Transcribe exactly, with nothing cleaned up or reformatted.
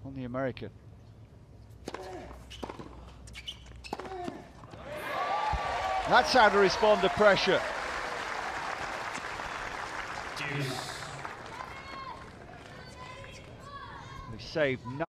on the American. That's how to respond to pressure. He saved nine.